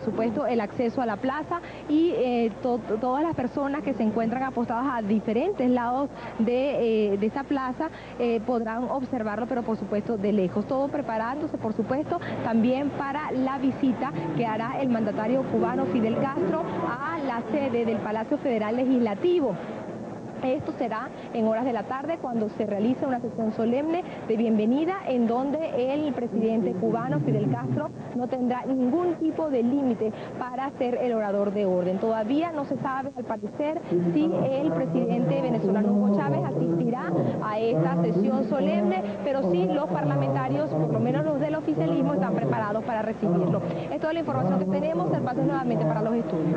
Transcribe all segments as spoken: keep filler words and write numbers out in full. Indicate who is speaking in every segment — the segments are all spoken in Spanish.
Speaker 1: supuesto, el acceso a la plaza y eh, to todas las personas que se encuentran apostadas a diferentes lados de, eh, de esa plaza eh, podrán observarlo, pero por supuesto de lejos. Todo preparándose, por supuesto, también para la visita que hará el mandatario cubano Fidel Castro a la sede del Palacio Federal Legislativo. Esto será en horas de la tarde cuando se realice una sesión solemne de bienvenida en donde el presidente cubano Fidel Castro no tendrá ningún tipo de límite para ser el orador de orden. Todavía no se sabe, al parecer, si el presidente venezolano Hugo Chávez asistirá a esta sesión solemne, pero sí los parlamentarios, por lo menos los del oficialismo, están preparados para recibirlo. Es toda la información que tenemos. El pase nuevamente para los estudios.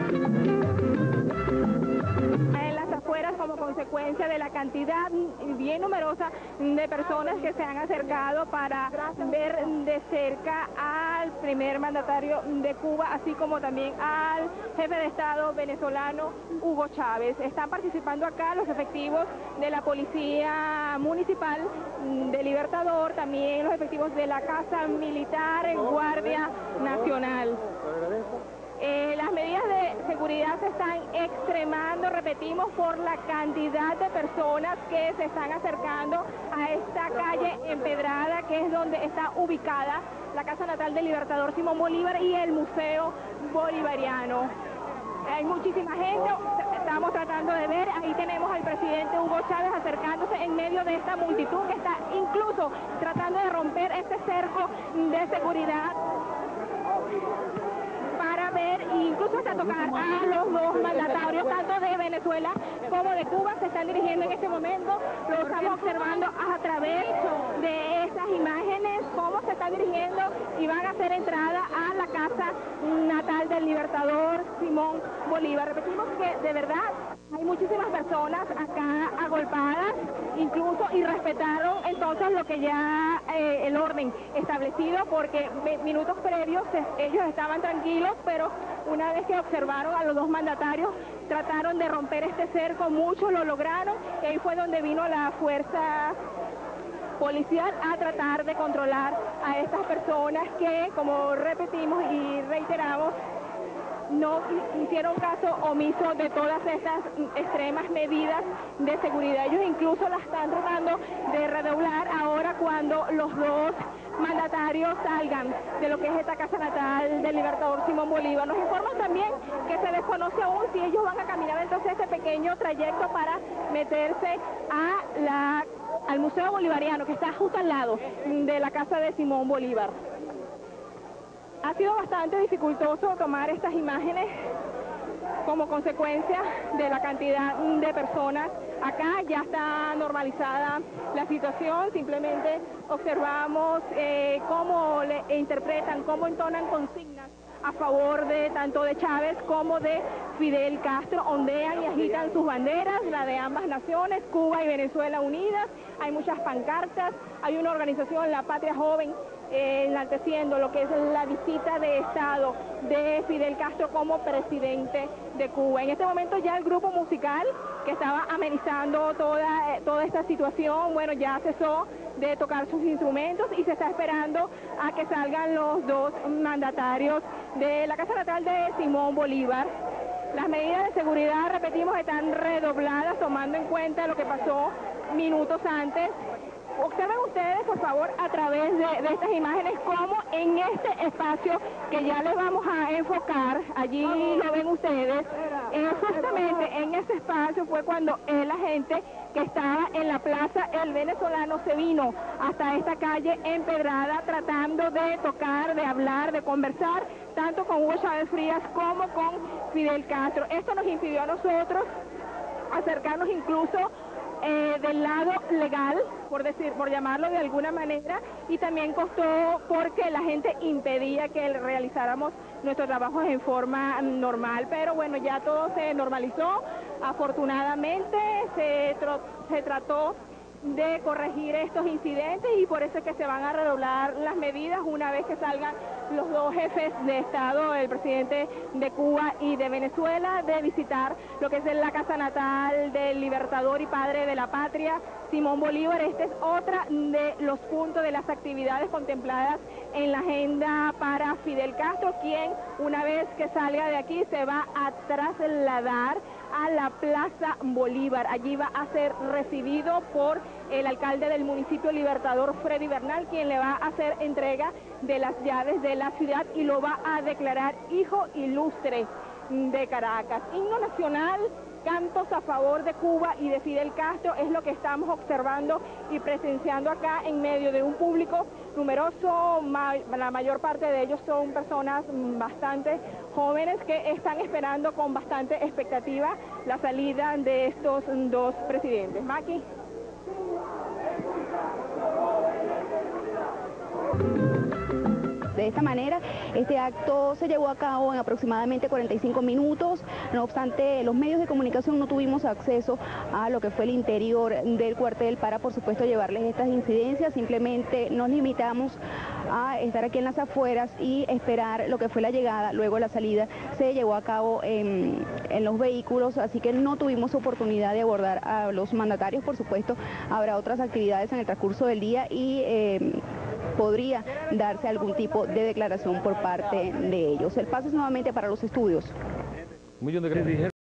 Speaker 2: Como consecuencia de la cantidad bien numerosa de personas que se han acercado para ver de cerca al primer mandatario de Cuba, así como también al jefe de Estado venezolano Hugo Chávez. Están participando acá los efectivos de la Policía Municipal de Libertador, también los efectivos de la Casa Militar, Guardia Nacional. Eh, las medidas de seguridad se están extremando, repetimos, por la cantidad de personas que se están acercando a esta calle empedrada, que es donde está ubicada la Casa Natal del Libertador Simón Bolívar y el Museo Bolivariano. Hay muchísima gente, estamos tratando de ver, ahí tenemos al presidente Hugo Chávez acercándose en medio de esta multitud que está incluso tratando de romper este cerco de seguridad para ver e incluso hasta tocar a los dos mandatarios, tanto de Venezuela como de Cuba. Se están dirigiendo en este momento, lo estamos observando a través de estas imágenes, cómo se están dirigiendo y van a hacer entrada a la Casa Natal del Libertador Simón Bolívar. Repetimos que de verdad hay muchísimas personas acá agolpadas, incluso, y respetaron entonces lo que ya eh, el orden establecido, porque minutos previos eh, ellos estaban tranquilos, pero una vez que observaron a los dos mandatarios, trataron de romper este cerco, muchos lo lograron, y ahí fue donde vino la fuerza policial a tratar de controlar a estas personas que, como repetimos y reiteramos, no hicieron caso omiso de todas estas extremas medidas de seguridad. Ellos incluso la están tratando de redoblar ahora cuando los dos mandatarios salgan de lo que es esta Casa Natal del Libertador Simón Bolívar. Nos informan también que se desconoce aún si ellos van a caminar entonces este pequeño trayecto para meterse a la, al Museo Bolivariano, que está justo al lado de la Casa de Simón Bolívar. Ha sido bastante dificultoso tomar estas imágenes como consecuencia de la cantidad de personas. Acá ya está normalizada la situación, simplemente observamos eh, cómo le interpretan, cómo entonan consignas a favor de tanto de Chávez como de Fidel Castro, ondean y agitan sus banderas, la de ambas naciones, Cuba y Venezuela unidas. Hay muchas pancartas, hay una organización, La Patria Joven, eh, enalteciendo lo que es la visita de Estado de Fidel Castro como presidente de Cuba. En este momento ya el grupo musical que estaba amenizando toda, eh, toda esta situación, bueno, ya cesó de tocar sus instrumentos y se está esperando a que salgan los dos mandatarios de la Casa Natal de Simón Bolívar. Las medidas de seguridad, repetimos, están redobladas tomando en cuenta lo que pasó minutos antes. Observen ustedes, por favor, a través de, de estas imágenes, cómo en este espacio que ya les vamos a enfocar, allí lo ven ustedes, eh, justamente en ese espacio fue cuando el agente que estaba en la plaza El Venezolano se vino hasta esta calle empedrada tratando de tocar, de hablar, de conversar, tanto con Hugo Chávez Frías como con Fidel Castro. Esto nos impidió a nosotros acercarnos incluso Eh, del lado legal, por decir, por llamarlo de alguna manera, y también costó porque la gente impedía que realizáramos nuestros trabajos en forma normal, pero bueno, ya todo se normalizó, afortunadamente se, se trató de corregir estos incidentes y por eso es que se van a redoblar las medidas una vez que salgan los dos jefes de Estado, el presidente de Cuba y de Venezuela, de visitar lo que es la casa natal del libertador y padre de la patria, Simón Bolívar. Este es otra de los puntos de las actividades contempladas en la agenda para Fidel Castro, quien una vez que salga de aquí se va a trasladar a la Plaza Bolívar. Allí va a ser recibido por el alcalde del municipio Libertador, Freddy Bernal, quien le va a hacer entrega de las llaves de la ciudad y lo va a declarar hijo ilustre de Caracas. Himno nacional, cantos a favor de Cuba y de Fidel Castro es lo que estamos observando y presenciando acá en medio de un público numeroso. La mayor parte de ellos son personas bastante jóvenes que están esperando con bastante expectativa la salida de estos dos presidentes. Maki.
Speaker 3: De esta manera, este acto se llevó a cabo en aproximadamente cuarenta y cinco minutos. No obstante, los medios de comunicación no tuvimos acceso a lo que fue el interior del cuartel para, por supuesto, llevarles estas incidencias. Simplemente nos limitamos a estar aquí en las afueras y esperar lo que fue la llegada. Luego la salida se llevó a cabo en, en los vehículos, así que no tuvimos oportunidad de abordar a los mandatarios. Por supuesto, habrá otras actividades en el transcurso del día y eh, podría darse algún tipo de declaración por parte de ellos. El paso es nuevamente para los estudios.
Speaker 4: Un millón de gracias.